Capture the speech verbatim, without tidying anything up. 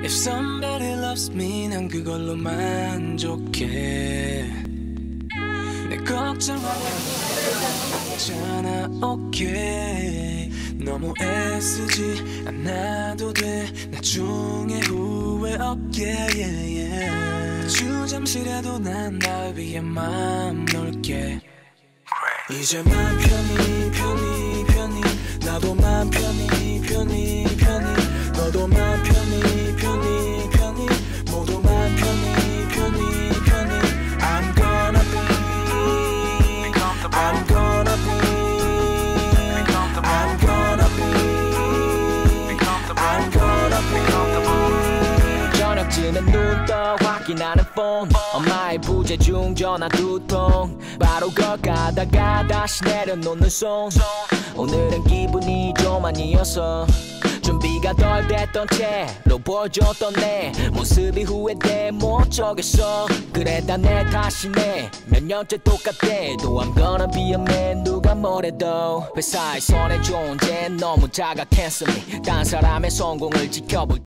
If somebody loves me 난 그걸로 만족해. 내 걱정하지 않아 okay. 너무 애쓰지 않아도 돼. 나중에 후회 없게 yeah, yeah. 아주 잠시라도 난 날 위해 맘 놓을게. 이제 맘 편히 편히 편히 나도 맘 편히 편히 편히 너도 맘 편히 편히 편히 모두 맘 편히 편히 편히 I'm gonna be I'm gonna be I'm gonna be I'm gonna be 저녁쯤엔 눈 떠 확인하는 폰 엄마의 부재중 전화 두통 바로 걸까다가 다시 내려놓는 손 오늘은 기분이 좀 아니어서 준비가 덜 됐던 채로 보여줬던 내 모습이 후회돼 못 적겠어 그래 다 내 탓이네 몇 년째 똑같대도 I'm gonna be a man 누가 뭐래도 회사에서 내 존재 너무 자각했으니 딴 사람의 성공을 지켜볼